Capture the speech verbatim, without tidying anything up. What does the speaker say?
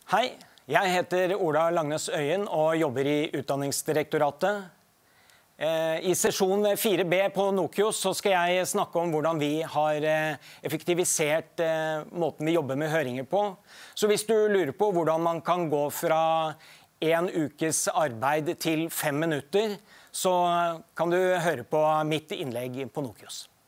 Hei, jeg heter Ola Langnes Øyen og jobber i Utdanningsdirektoratet. I sesjon fire B på Nokios så skal jeg snakke om hvordan vi har effektivisert måten vi jobber med høringer på. Så hvis du lurer på hvordan man kan gå fra en ukes arbeid til fem minutter, så kan du høre på mitt innlegg på Nokios.